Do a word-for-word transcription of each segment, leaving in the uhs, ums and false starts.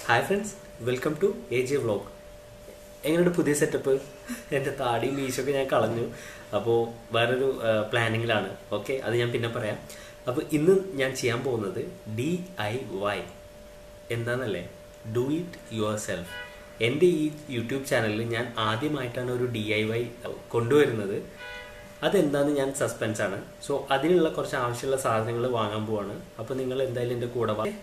Hi friends, welcome to A J Vlog. എങ്ങനെയുണ്ട് പുതിയ setup? എൻ്റെ താടി മീശൊക്കെ ഞാൻ കളഞ്ഞു. അപ്പോൾ വേറൊരു പ്ലാനിങ്ങിലാണ്. ഓക്കെ, അത് ഞാൻ പിന്നെ പറയാം. അപ്പോൾ ഇന്ന് ഞാൻ ചെയ്യാൻ പോകുന്നത് ഡി ഐ വൈ എന്താണെന്നല്ലേ, ഡു ഇറ്റ് യുവർ സെൽഫ്. എൻ്റെ ഈ യൂട്യൂബ് ചാനലിൽ ഞാൻ ആദ്യമായിട്ടാണ് ഒരു ഡി ഐ വൈ കൊണ്ടുവരുന്നത്. അതെന്താണെന്ന് ഞാൻ സസ്പെൻസാണ്. സോ അതിനുള്ള കുറച്ച് ആവശ്യമുള്ള സാധനങ്ങൾ വാങ്ങാൻ പോവാണ്. അപ്പോൾ നിങ്ങൾ എന്തായാലും എൻ്റെ കൂടെ വാ.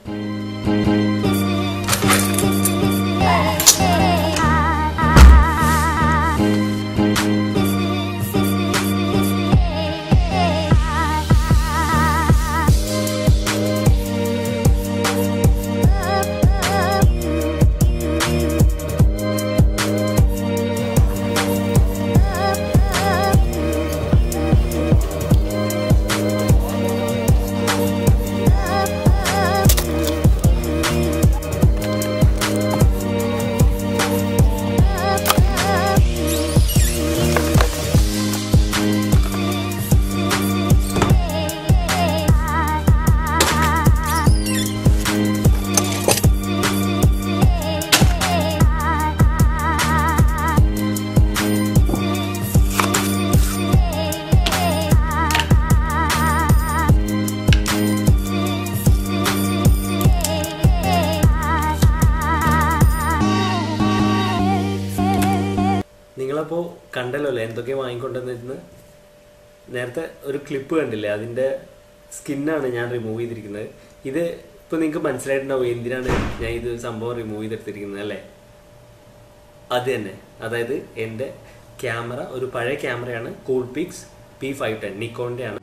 നിങ്ങളപ്പോൾ കണ്ടല്ലോ അല്ലേ എന്തൊക്കെ വാങ്ങിക്കൊണ്ടുവന്നിരുന്ന്. നേരത്തെ ഒരു ക്ലിപ്പ് കണ്ടില്ലേ, അതിൻ്റെ സ്കിന്നാണ് ഞാൻ റിമൂവ് ചെയ്തിരിക്കുന്നത്. ഇത് ഇപ്പോൾ നിങ്ങൾക്ക് മനസ്സിലായിട്ടുണ്ടാവും എന്തിനാണ് ഞാൻ ഇത് സംഭവം റിമൂവ് ചെയ്തെടുത്തിരിക്കുന്നത് അല്ലേ. അത് തന്നെ, അതായത് എൻ്റെ ക്യാമറ ഒരു പഴയ ക്യാമറയാണ്, കൂൾപിക്സ് പി ഫൈവ് ടെൻ നിക്കോണിൻ്റെ ആണ്.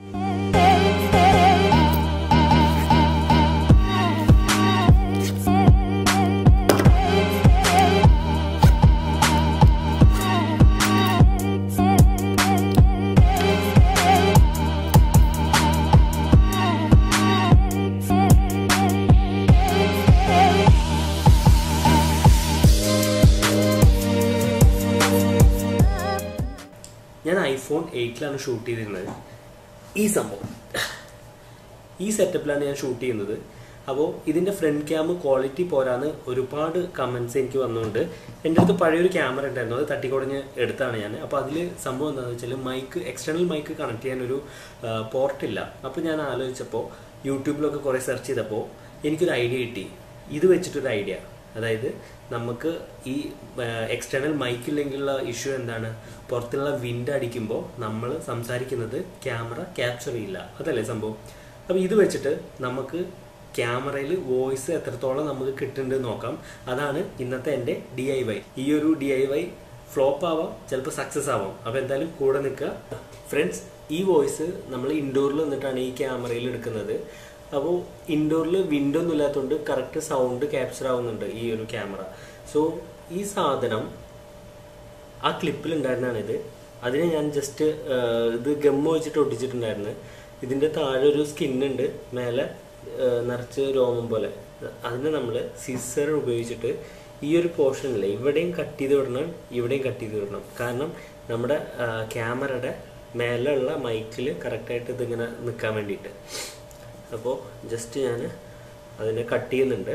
ഞാൻ ഐഫോൺ എയ്റ്റിലാണ് ഷൂട്ട് ചെയ്തിരുന്നത്. ഈ സംഭവം ഈ സെറ്റപ്പിലാണ് ഞാൻ ഷൂട്ട് ചെയ്യുന്നത്. അപ്പോൾ ഇതിൻ്റെ ഫ്രണ്ട് ക്യാം ക്വാളിറ്റി പോരാന്ന് ഒരുപാട് കമൻറ്റ്സ് എനിക്ക് വന്നുകൊണ്ട് എൻ്റെ അടുത്ത് പഴയൊരു ക്യാമറ ഉണ്ടായിരുന്നു, അത് തട്ടിക്കുടഞ്ഞ് എടുത്താണ് ഞാൻ. അപ്പോൾ അതിൽ സംഭവം എന്താണെന്ന് വെച്ചാൽ മൈക്ക് എക്സ്റ്റേണൽ മൈക്ക് കണക്ട് ചെയ്യാനൊരു പോർട്ടില്ല. അപ്പോൾ ഞാൻ ആലോചിച്ചപ്പോൾ യൂട്യൂബിലൊക്കെ കുറേ സെർച്ച് ചെയ്തപ്പോൾ എനിക്കൊരു ഐഡിയ കിട്ടി. ഇത് വെച്ചിട്ടൊരു ഐഡിയ, അതായത് നമുക്ക് ഈ എക്സ്റ്റേണൽ മൈക്കില്ലെങ്കിലുള്ള ഇഷ്യൂ എന്താണ്, പുറത്തുള്ള വിൻഡ് അടിക്കുമ്പോൾ നമ്മൾ സംസാരിക്കുന്നത് ക്യാമറ ക്യാപ്ചർ ചെയ്യില്ല, അതല്ലേ സംഭവം. അപ്പോൾ ഇത് വെച്ചിട്ട് നമുക്ക് ക്യാമറയിൽ വോയിസ് എത്രത്തോളം നമുക്ക് കിട്ടുന്നുണ്ട് നോക്കാം. അതാണ് ഇന്നത്തെ എൻ്റെ ഡി ഐ വൈ. ഈ ഒരു ഡി ഐ വൈ ഫ്ലോപ്പ് ആവാം, ചിലപ്പോൾ സക്സസ് ആവാം. അപ്പോൾ എന്തായാലും കൂടെ നിൽക്കുക ഫ്രണ്ട്സ്. ഈ വോയിസ് നമ്മൾ ഇൻഡോറിൽ നിന്നിട്ടാണ് ഈ ക്യാമറയിൽ എടുക്കുന്നത്. അപ്പോൾ ഇൻഡോറിൽ വിൻഡോ ഒന്നും ഇല്ലാത്തതുകൊണ്ട് കറക്റ്റ് സൗണ്ട് ക്യാപ്ചർ ആവുന്നുണ്ട് ഈ ഒരു ക്യാമറ. സോ ഈ സാധനം ആ ക്ലിപ്പിൽ ഉണ്ടായിരുന്നതാണിത്. അതിനെ ഞാൻ ജസ്റ്റ് ഇത് ഗമ്മ് വെച്ചിട്ട് ഒട്ടിച്ചിട്ടുണ്ടായിരുന്നു. ഇതിൻ്റെ താഴെ ഒരു സ്കിന്നുണ്ട്, മേലെ നിറച്ച് രോമം പോലെ. അതിനെ നമ്മൾ സിസർ ഉപയോഗിച്ചിട്ട് ഈ ഒരു പോർഷനില്ലേ ഇവിടെയും കട്ട് ചെയ്ത് വിടണം, ഇവിടെയും കട്ട് ചെയ്ത് വിടണം. കാരണം നമ്മുടെ ക്യാമറയുടെ മേലെയുള്ള മൈക്കിൽ കറക്റ്റായിട്ട് ഇതിങ്ങനെ നിൽക്കാൻ വേണ്ടിയിട്ട്. അപ്പോൾ ജസ്റ്റ് ഞാൻ അതിനെ കട്ട് ചെയ്യുന്നുണ്ട്.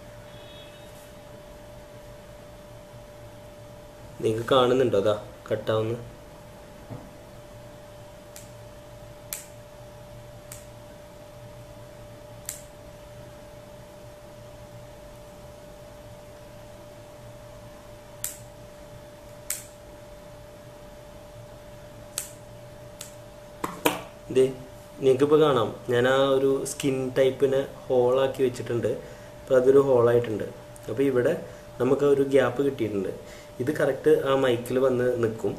നിങ്ങൾക്ക് കാണുന്നുണ്ടോ അതാ കട്ടാവുന്ന. ഇതേ നിങ്ങൾക്കിപ്പോൾ കാണാം, ഞാൻ ആ ഒരു സ്കിൻ ടൈപ്പിനെ ഹോളാക്കി വെച്ചിട്ടുണ്ട്. അപ്പോൾ അതൊരു ഹോളായിട്ടുണ്ട്. അപ്പോൾ ഇവിടെ നമുക്ക് ഒരു ഗ്യാപ്പ് കിട്ടിയിട്ടുണ്ട്. ഇത് കറക്റ്റ് ആ മൈക്കിൽ വന്ന് നിൽക്കും.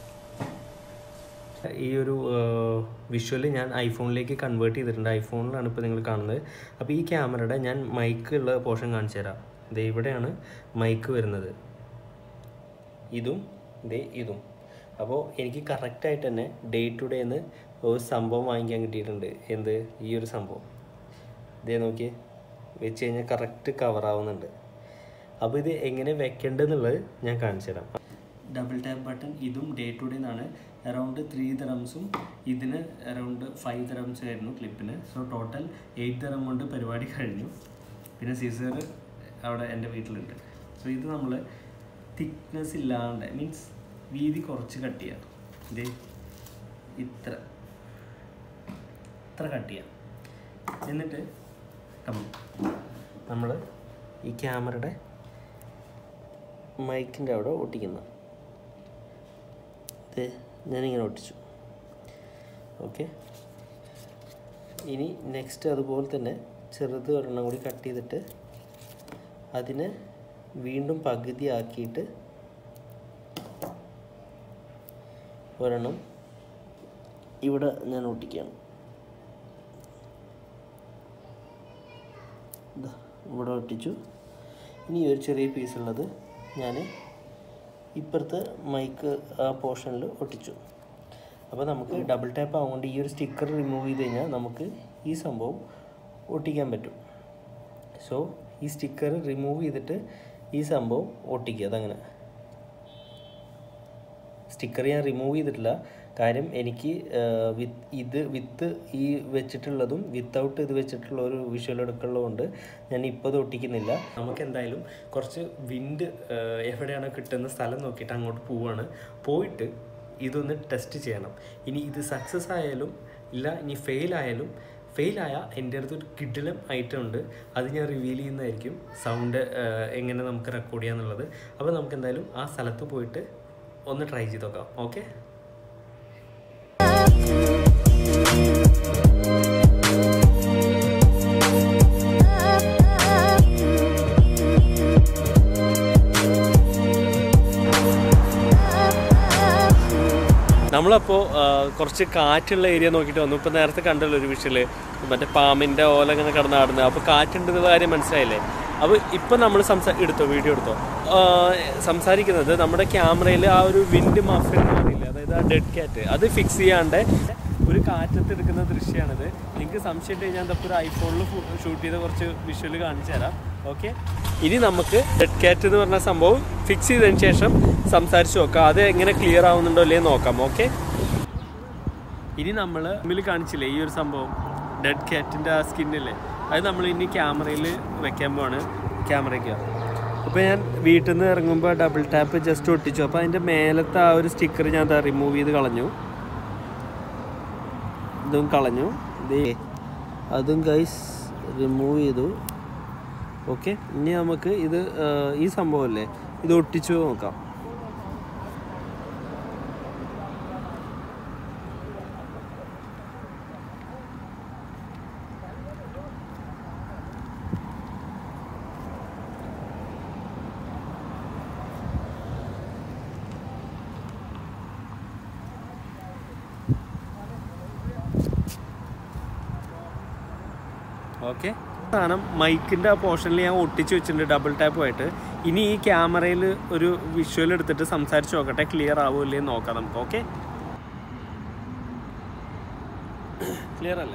ഈ ഒരു വിഷ്വൽ ഞാൻ ഐഫോണിലേക്ക് കൺവേർട്ട് ചെയ്തിട്ടുണ്ട്. ഐഫോണിലാണ് ഇപ്പോൾ നിങ്ങൾ കാണുന്നത്. അപ്പോൾ ഈ ക്യാമറയുടെ ഞാൻ മൈക്ക് ഉള്ള പോർഷൻ കാണിച്ചു തരാം. ദേ ഇവിടെയാണ് മൈക്ക് വരുന്നത്, ഇതും ദേ ഇതും. അപ്പോൾ എനിക്ക് കറക്റ്റായിട്ട് തന്നെ ഡേ ടു ഡേ എന്ന് ഒരു സംഭവം വാങ്ങിക്കാൻ കിട്ടിയിട്ടുണ്ട്. എന്ത്, ഈ ഒരു സംഭവം ഇതേ നോക്കി വെച്ച് കഴിഞ്ഞാൽ കറക്റ്റ് കവറാവുന്നുണ്ട്. അപ്പോൾ ഇത് എങ്ങനെ വെക്കേണ്ടതെന്നുള്ളത് ഞാൻ കാണിച്ചു തരാം. ഡബിൾ ടാപ്പ് ബട്ടൺ ഇതും ഡേ ടു ഡേ എന്നാണ്. അറൗണ്ട് ത്രീ ദിറംസും ഇതിന് അറൗണ്ട് ഫൈവ് ദിറംസ് ആയിരുന്നു ക്ലിപ്പിന്. സോ ടോട്ടൽ എയ്റ്റ് ദിറം കൊണ്ട് പരിപാടി കഴിഞ്ഞു. പിന്നെ സീസർ അവിടെ എൻ്റെ വീട്ടിലുണ്ട്. സോ ഇത് നമ്മൾ തിക്നെസ് ഇല്ലാണ്ട് മീൻസ് വീതി കുറച്ച് കട്ട് ചെയ്യാം. ഇത് ഇത്ര ഇത്ര കട്ട് ചെയ്യാം. എന്നിട്ട് നമ്മൾ ഈ ക്യാമറയുടെ മൈക്കിൻ്റെ അവിടെ ഒട്ടിക്കുന്ന ഇത് ഞാനിങ്ങനെ ഒട്ടിച്ചു. ഓക്കെ, ഇനി നെക്സ്റ്റ് അതുപോലെ തന്നെ ചെറുത് ഒരെണ്ണം കൂടി കട്ട് ചെയ്തിട്ട് അതിനെ വീണ്ടും പകുതി ആക്കിയിട്ട് ഒരെണ്ണം ഇവിടെ ഞാൻ ഒട്ടിക്കുകയാണ്. ഇവിടെ ഒട്ടിച്ചു. ഇനി ഒരു ചെറിയ പീസുള്ളത് ഞാൻ ഇപ്പുറത്ത് മൈക്ക് ആ പോർഷനിൽ ഒട്ടിച്ചു. അപ്പോൾ നമുക്ക് ഡബിൾ ടാപ്പ് ആവുകൊണ്ട് ഈ ഒരു സ്റ്റിക്കർ റിമൂവ് ചെയ്ത് കഴിഞ്ഞാൽ നമുക്ക് ഈ സംഭവം ഒട്ടിക്കാൻ പറ്റും. സോ ഈ സ്റ്റിക്കർ റിമൂവ് ചെയ്തിട്ട് ഈ സംഭവം ഒട്ടിക്കുക. അതങ്ങനെ സ്റ്റിക്കർ ഞാൻ റിമൂവ് ചെയ്തിട്ടില്ല, കാര്യം എനിക്ക് വിത്ത് ഇത് വിത്ത് ഈ വെച്ചിട്ടുള്ളതും വിത്തൗട്ട് ഇത് വെച്ചിട്ടുള്ള ഒരു വിഷ്വൽ എടുക്കുള്ളതുകൊണ്ട് ഞാൻ ഇപ്പോൾ ഇത് ഒട്ടിക്കുന്നില്ല. നമുക്ക് എന്തായാലും കുറച്ച് വിൻഡ് എവിടെയാണോ കിട്ടുന്ന സ്ഥലം നോക്കിയിട്ട് അങ്ങോട്ട് പോവുകയാണ്. പോയിട്ട് ഇതൊന്ന് ടെസ്റ്റ് ചെയ്യണം. ഇനി ഇത് സക്സസ് ആയാലും ഇല്ല, ഇനി ഫെയിൽ ആയാലും ഫെയിലായ എൻ്റെ അടുത്തൊരു കിഡിലം ഐറ്റം ഉണ്ട്, അത് ഞാൻ റിവീൽ ചെയ്യുന്നതായിരിക്കും, സൗണ്ട് എങ്ങനെ നമുക്ക് റെക്കോർഡ് ചെയ്യാന്നുള്ളത്. അപ്പോൾ നമുക്ക് എന്തായാലും ആ സ്ഥലത്ത് പോയിട്ട് ഒന്ന് ട്രൈ ചെയ്ത് നോക്കാം. ഓക്കെ, നമ്മളപ്പോൾ കുറച്ച് കാറ്റുള്ള ഏരിയ നോക്കിയിട്ട് വന്നു. ഇപ്പോൾ നേരത്തെ കണ്ടല്ലോ ഒരു വിഷയില് മറ്റേ പാമ്പിൻ്റെ ഓല ഇങ്ങനെ കിടന്നാടുന്നത്. അപ്പോൾ കാറ്റുണ്ടെന്നുള്ള കാര്യം മനസ്സിലായില്ലേ? അപ്പോൾ ഇപ്പം നമ്മൾ സംസാ എടുത്തോ വീഡിയോ എടുത്തോ സംസാരിക്കുന്നത് നമ്മുടെ ക്യാമറയിൽ ആ ഒരു വിൻഡ് മഫിൻ എന്ന് പറയില്ലേ, അതായത് ആ ഡെഡ് ക്യാറ്റ്, അത് ഫിക്സ് ചെയ്യാണ്ട് ഒരു കാറ്റത്ത് എടുക്കുന്ന ദൃശ്യമാണിത്. നിങ്ങൾക്ക് സംശയം ഉണ്ടെങ്കിൽ ഞാൻ തപ്പോൾ ഒരു ഐഫോണിൽ ഷൂട്ട് ചെയ്ത കുറച്ച് വിഷ്വൽ കാണിച്ചു തരാം. ഓക്കെ, ഇനി നമുക്ക് ഡെഡ് ക്യാറ്റ് എന്ന് പറഞ്ഞ സംഭവം ഫിക്സ് ചെയ്തതിന് ശേഷം സംസാരിച്ച് നോക്കാം, അത് എങ്ങനെ ക്ലിയർ ആവുന്നുണ്ടോ അല്ലേ നോക്കാം. ഓക്കെ, ഇനി നമ്മൾ മുമ്പിൽ കാണിച്ചില്ലേ ഈ ഒരു സംഭവം ഡെഡ് ക്യാറ്റിൻ്റെ ആ സ്കിന്നില്ലേ, അത് നമ്മൾ ഇനി ക്യാമറയിൽ വെക്കാൻ പോവാണ്. ക്യാമറയ്ക്ക് അപ്പോൾ ഞാൻ വീട്ടിൽ നിന്ന് ഇറങ്ങുമ്പോൾ ഡബിൾ ടാപ്പ് ജസ്റ്റ് ഒട്ടിച്ചു. അപ്പോൾ അതിൻ്റെ മേലത്തെ ആ ഒരു സ്റ്റിക്കർ ഞാൻ റിമൂവ് ചെയ്ത് കളഞ്ഞു. ഇതും കളഞ്ഞു, ഇതേ അതും ഗൈസ് റിമൂവ് ചെയ്തു. ഓക്കെ, ഇനി നമുക്ക് ഇത് ഈ സംഭവമല്ലേ ഇത് ഒട്ടിച്ചു നോക്കാം. ഓക്കെ, സാധനം മൈക്കിൻ്റെ ആ പോർഷനിൽ ഞാൻ ഒട്ടിച്ച് വെച്ചിട്ടുണ്ട് ഡബിൾ ടാപ്പുമായിട്ട്. ഇനി ഈ ക്യാമറയിൽ ഒരു വിഷ്വൽ എടുത്തിട്ട് സംസാരിച്ച് നോക്കട്ടെ, ക്ലിയർ ആവുമല്ലേ നോക്കാം നമുക്ക്. ഓക്കെ, ക്ലിയർ അല്ലേ?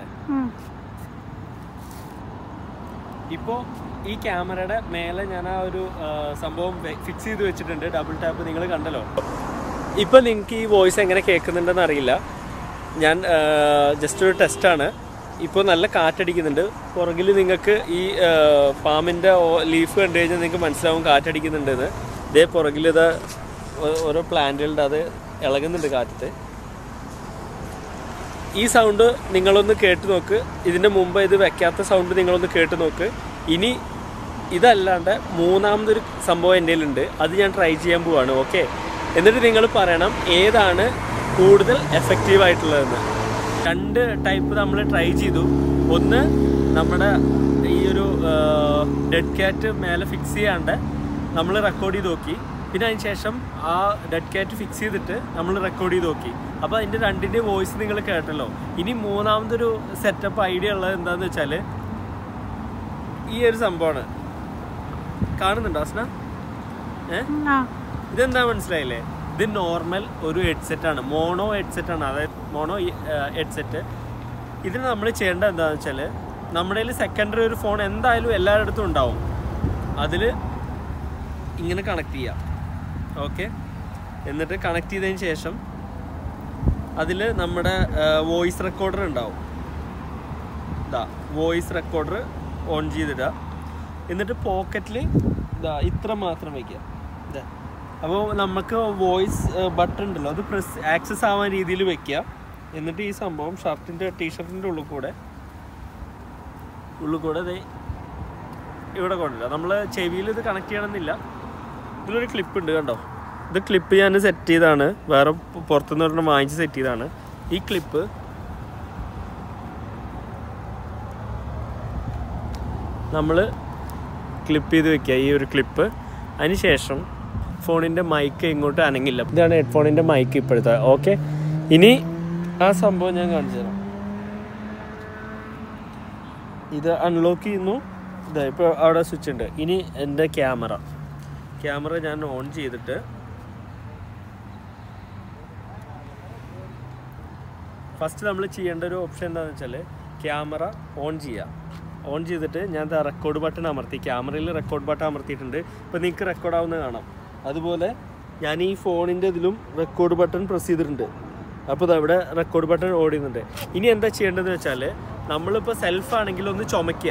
ഇപ്പോൾ ഈ ക്യാമറയുടെ മേലെ ഞാൻ ആ ഒരു സംഭവം ഫിക്സ് ചെയ്ത് വെച്ചിട്ടുണ്ട്, ഡബിൾ ടാപ്പ് നിങ്ങൾ കണ്ടല്ലോ. ഇപ്പോൾ നിങ്ങൾക്ക് ഈ വോയിസ് എങ്ങനെ കേൾക്കുന്നുണ്ടെന്ന് അറിയില്ല, ഞാൻ ജസ്റ്റ് ഒരു ടെസ്റ്റാണ്. ഇപ്പോൾ നല്ല കാറ്റടിക്കുന്നുണ്ട് പുറകിൽ. നിങ്ങൾക്ക് ഈ പാമ്പിൻ്റെ ലീഫ് കണ്ടു കഴിഞ്ഞാൽ നിങ്ങൾക്ക് മനസ്സിലാവും കാറ്റടിക്കുന്നുണ്ടെന്ന്. ഇതേ പുറകിൽ ഇത് ഓരോ പ്ലാന്റുകളുടെ അത് ഇളകുന്നുണ്ട് കാറ്റത്ത്. ഈ സൗണ്ട് നിങ്ങളൊന്ന് കേട്ട് നോക്ക്. ഇതിൻ്റെ മുമ്പ് ഇത് വെക്കാത്ത സൗണ്ട് നിങ്ങളൊന്ന് കേട്ട് നോക്ക്. ഇനി ഇതല്ലാണ്ട് മൂന്നാമതൊരു സംഭവം എൻ്റെ കയ്യിലുണ്ട്, അത് ഞാൻ ട്രൈ ചെയ്യാൻ പോവാണ്. ഓക്കെ, എന്നിട്ട് നിങ്ങൾ പറയണം ഏതാണ് കൂടുതൽ എഫക്റ്റീവായിട്ടുള്ളതെന്ന്. രണ്ട് ടൈപ്പ് നമ്മൾ ട്രൈ ചെയ്തു. ഒന്ന് നമ്മുടെ ഈ ഒരു ഡെഡ് ക്യാറ്റ് മേലെ ഫിക്സ് ചെയ്യാണ്ട് നമ്മൾ റെക്കോർഡ് ചെയ്ത് നോക്കി. പിന്നെ അതിന് ശേഷം ആ ഡെഡ് ക്യാറ്റ് ഫിക്സ് ചെയ്തിട്ട് നമ്മൾ റെക്കോർഡ് ചെയ്ത് നോക്കി. അപ്പോൾ അതിൻ്റെ രണ്ടിൻ്റെ വോയിസ് നിങ്ങൾ കേട്ടല്ലോ. ഇനി മൂന്നാമതൊരു സെറ്റപ്പ് ഐഡിയ ഉള്ളത് എന്താണെന്ന് വെച്ചാൽ ഈ ഒരു സംഭവമാണ്. കാണുന്നുണ്ടോ അസ്ന? ഏ ഇതെന്താ മനസ്സിലായില്ലേ? ഇത് നോർമൽ ഒരു ഹെഡ്സെറ്റാണ്, മോണോ ഹെഡ്സെറ്റാണ്, അതായത് മോണോ ഹെഡ്സെറ്റ്. ഇതിന് നമ്മൾ ചെയ്യേണ്ടത് എന്താണെന്ന് വെച്ചാൽ നമ്മുടെ കയ്യിൽ സെക്കൻഡറി ഒരു ഫോൺ എന്തായാലും എല്ലാവരുടെ അടുത്തും ഉണ്ടാവും, അതിൽ ഇങ്ങനെ കണക്ട് ചെയ്യാം. ഓക്കെ, എന്നിട്ട് കണക്ട് ചെയ്തതിന് ശേഷം അതിൽ നമ്മുടെ വോയിസ് റെക്കോർഡർ ഉണ്ടാവും. ഇതാ വോയിസ് റെക്കോർഡർ ഓൺ ചെയ്തിടുക. എന്നിട്ട് പോക്കറ്റിൽ ഇതാ ഇത്ര മാത്രം വയ്ക്കുക. ഇതാ അപ്പോൾ നമുക്ക് വോയിസ് ബട്ടൺ ഉണ്ടല്ലോ അത് പ്രസ് ആക്സസ് ആവാൻ രീതിയിൽ വെക്കുക. എന്നിട്ട് ഈ സംഭവം ഷർട്ടിൻ്റെ ടീഷർട്ടിൻ്റെ ഉള്ളിൽ കൂടെ ഉള്ളിൽ കൂടെ ഇത് ഇവിടെ കൊണ്ടില്ല. നമ്മൾ ചെവിയിൽ ഇത് കണക്ട് ചെയ്യണമെന്നില്ല. ഇതിലൊരു ക്ലിപ്പ് ഉണ്ട് കണ്ടോ. ഇത് ക്ലിപ്പ് ഞാൻ സെറ്റ് ചെയ്താണ്, വേറെ പുറത്തുനിന്ന് ഒരെണ്ണം വാങ്ങിച്ച് സെറ്റ് ചെയ്താണ്. ഈ ക്ലിപ്പ് നമ്മൾ ക്ലിപ്പ് ചെയ്ത് വെക്കുക, ഈ ഒരു ക്ലിപ്പ്. അതിന് ശേഷം ഫോണിൻ്റെ മൈക്ക് ഇങ്ങോട്ട് അനങ്ങില്ല. ഇതാണ് ഹെഡ്ഫോണിൻ്റെ മൈക്ക് ഇപ്പോഴത്തെ. ഓക്കെ, ഇനി ആ സംഭവം ഞാൻ കാണിച്ചു തരാം. ഇത് അൺലോക്ക് ചെയ്യുന്നു. ഇതാ ഇപ്പോൾ അവിടെ സ്വിച്ച് ഉണ്ട്. ഇനി എൻ്റെ ക്യാമറ ക്യാമറ ഞാൻ ഓൺ ചെയ്തിട്ട് ഫസ്റ്റ് നമ്മൾ ചെയ്യേണ്ട ഒരു ഓപ്ഷൻ എന്താണെന്ന് വെച്ചാൽ ക്യാമറ ഓൺ ചെയ്യുക. ഓൺ ചെയ്തിട്ട് ഞാൻ റെക്കോർഡ് ബട്ടൺ അമർത്തി, ക്യാമറയിൽ റെക്കോർഡ് ബട്ടൺ അമർത്തിയിട്ടുണ്ട്. ഇപ്പോൾ നിങ്ങൾക്ക് റെക്കോർഡ് ആവുന്നത് കാണാം. അതുപോലെ ഞാൻ ഈ ഫോണിൻ്റെ ഇതിലും റെക്കോർഡ് ബട്ടൺ പ്രസ് ചെയ്തിട്ടുണ്ട്. അപ്പോൾ അവിടെ റെക്കോർഡ് ബട്ടൺ ഓടുന്നുണ്ട്. ഇനി എന്താ ചെയ്യേണ്ടതെന്ന് വെച്ചാൽ നമ്മളിപ്പോൾ സെൽഫാണെങ്കിൽ ഒന്ന് ചുമയ്ക്കുക,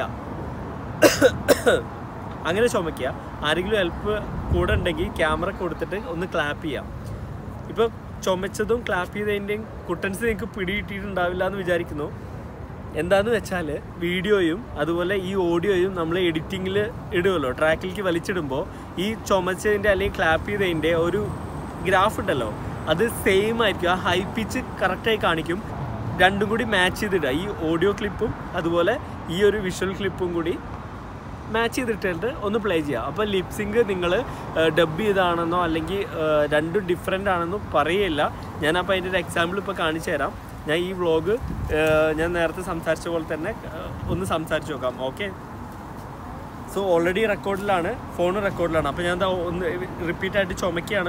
അങ്ങനെ ചുമയ്ക്കുക. ആരെങ്കിലും ഹെൽപ്പ് കൂടെ ഉണ്ടെങ്കിൽ ക്യാമറ കൊടുത്തിട്ട് ഒന്ന് ക്ലാപ്പ് ചെയ്യാം. ഇപ്പോൾ ചുമച്ചതും ക്ലാപ്പ് ചെയ്തതിൻ്റെയും കുട്ടൻസ് നിങ്ങൾക്ക് പിടികിട്ടിയിട്ടുണ്ടാവില്ല എന്ന് വിചാരിക്കുന്നു. എന്താണെന്ന് വെച്ചാൽ വീഡിയോയും അതുപോലെ ഈ ഓഡിയോയും നമ്മൾ എഡിറ്റിങ്ങിൽ ഇടുമല്ലോ, ട്രാക്കിലേക്ക് വലിച്ചിടുമ്പോൾ ഈ ചുമച്ചതിൻ്റെ അല്ലെങ്കിൽ ക്ലാപ്പ് ചെയ്തതിൻ്റെ ഒരു ഗ്രാഫ് ഉണ്ടല്ലോ അത് സെയിം ആയിരിക്കും. ആ ഹൈ പിച്ച് കറക്റ്റായി കാണിക്കും. രണ്ടും കൂടി മാച്ച് ചെയ്തിടുക. ഈ ഓഡിയോ ക്ലിപ്പും അതുപോലെ ഈ ഒരു വിഷ്വൽ ക്ലിപ്പും കൂടി മാച്ച് ചെയ്തിട്ടിട്ട് ഒന്ന് പ്ലേ ചെയ്യുക. അപ്പോൾ ലിപ്സിങ്ക് നിങ്ങൾ ഡബ് ചെയ്താണെന്നോ അല്ലെങ്കിൽ രണ്ടും ഡിഫറെൻ്റ് ആണെന്നോ പറയില്ല. ഞാനപ്പോൾ അതിൻ്റെ ഒരു എക്സാമ്പിൾ ഇപ്പോൾ കാണിച്ചു തരാം. ഞാൻ ഈ വ്ളോഗ് ഞാൻ നേരത്തെ സംസാരിച്ച പോലെ തന്നെ ഒന്ന് സംസാരിച്ച് നോക്കാം. ഓക്കെ, സോ ഓൾറെഡി റെക്കോർഡിലാണ്, ഫോൺ റെക്കോർഡിലാണ്. അപ്പോൾ ഞാൻ ഒന്ന് റിപ്പീറ്റായിട്ട് ചുമക്കുകയാണ്.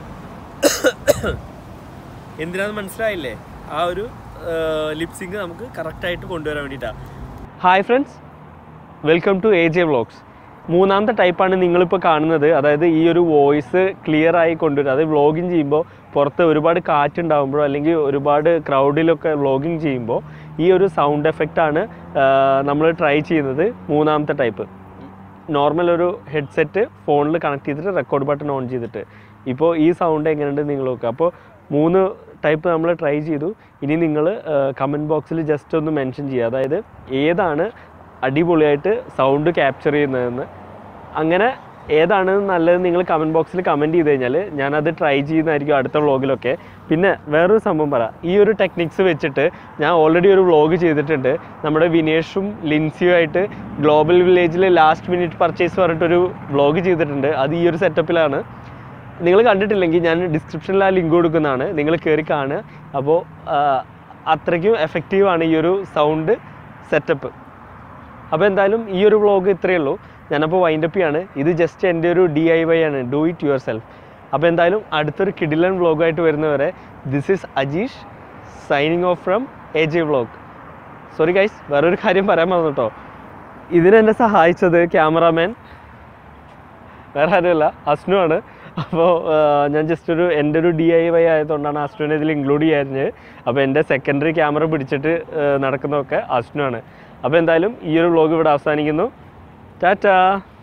എന്തിനാന്ന് മനസ്സിലായില്ലേ? ആ ഒരു ലിപ്സിങ്ക് നമുക്ക് കറക്റ്റായിട്ട് കൊണ്ടുവരാൻ വേണ്ടിയിട്ടാണ്. Hi friends, welcome to A J vlogs. മൂന്നാമത്തെ ടൈപ്പാണ് നിങ്ങളിപ്പോൾ കാണുന്നത്. അതായത് ഈ ഒരു വോയിസ് ക്ലിയർ ആയി കൊണ്ടുവരിക. അത് വ്ളോഗിങ് ചെയ്യുമ്പോൾ പുറത്ത് ഒരുപാട് കാറ്റുണ്ടാകുമ്പോഴോ അല്ലെങ്കിൽ ഒരുപാട് ക്രൗഡിലൊക്കെ വ്ളോഗിങ് ചെയ്യുമ്പോൾ ഈ ഒരു സൗണ്ട് എഫക്റ്റാണ് നമ്മൾ ട്രൈ ചെയ്യുന്നത്. മൂന്നാമത്തെ ടൈപ്പ് നോർമൽ ഒരു ഹെഡ്സെറ്റ് ഫോണിൽ കണക്ട് ചെയ്തിട്ട് റെക്കോർഡ് ബട്ടൺ ഓൺ ചെയ്തിട്ട്. ഇപ്പോൾ ഈ സൗണ്ട് എങ്ങനെയുണ്ട് നിങ്ങൾ നോക്കുക. അപ്പോൾ മൂന്ന് ടൈപ്പ് നമ്മൾ ട്രൈ ചെയ്തു. ഇനി നിങ്ങൾ കമൻറ്റ് ബോക്സിൽ ജസ്റ്റ് ഒന്ന് മെൻഷൻ ചെയ്യുക, അതായത് ഏതാണ് അടിപൊളിയായിട്ട് സൗണ്ട് ക്യാപ്ചർ ചെയ്യുന്നതെന്ന്. അങ്ങനെ ഏതാണ് നല്ലത് നിങ്ങൾ കമൻറ്റ് ബോക്സിൽ കമൻറ്റ് ചെയ്ത് കഴിഞ്ഞാൽ ഞാനത് ട്രൈ ചെയ്യുന്നതായിരിക്കും അടുത്ത വ്ളോഗിലൊക്കെ. പിന്നെ വേറൊരു സംഭവം പറ, ഈ ഒരു ടെക്നിക്സ് വെച്ചിട്ട് ഞാൻ ഓൾറെഡി ഒരു വ്ളോഗ് ചെയ്തിട്ടുണ്ട്. നമ്മുടെ വിനേഷും ലിൻസിയും ആയിട്ട് ഗ്ലോബൽ വില്ലേജിൽ ലാസ്റ്റ് മിനിറ്റ് പർച്ചേസ് പറഞ്ഞിട്ടൊരു വ്ളോഗ് ചെയ്തിട്ടുണ്ട്. അത് ഈ ഒരു സെറ്റപ്പിലാണ്. നിങ്ങൾ കണ്ടിട്ടില്ലെങ്കിൽ ഞാൻ ഡിസ്ക്രിപ്ഷനിൽ ആ ലിങ്ക് കൊടുക്കുന്നതാണ്, നിങ്ങൾ കയറി കാണുക. അപ്പോൾ അത്രയ്ക്കും എഫക്റ്റീവാണ് ഈ ഒരു സൗണ്ട് സെറ്റപ്പ്. അപ്പോൾ എന്തായാലും ഈ ഒരു വ്ളോഗ് ഇത്രയേ ഉള്ളൂ. ഞാനപ്പോൾ വൈൻഡപ്പ് ചെയ്യാണ്. ഇത് ജസ്റ്റ് എൻ്റെ ഒരു ഡി ഐ വൈ ആണ്, ഡു ഇറ്റ് യുവർ സെൽഫ്. അപ്പോൾ എന്തായാലും അടുത്തൊരു കിഡിലൻ വ്ളോഗായിട്ട് വരുന്നവരെ this is Ajeesh signing off from A J vlog. Sorry guys, വേറൊരു കാര്യം പറയാൻ മറന്നു കേട്ടോ. ഇതിനെന്നെ സഹായിച്ചത് ക്യാമറാമാൻ വേറെ ആരുമല്ല, അസ്നു ആണ്. അപ്പോൾ ഞാൻ ജസ്റ്റ് ഒരു എൻ്റെ ഒരു ഡി ഐ വൈ ആയതുകൊണ്ടാണ് അസ്നുവിനെ ഇതിൽ ഇൻക്ലൂഡ് ചെയ്യാഞ്ഞത്. അപ്പോൾ എൻ്റെ സെക്കൻഡറി ക്യാമറ പിടിച്ചിട്ട് നടക്കുന്നതൊക്കെ അസ്നു ആണ്. അപ്പോൾ എന്തായാലും ഈ ഒരു വ്ളോഗ് ഇവിടെ അവസാനിക്കുന്നു. ടാറ്റാ.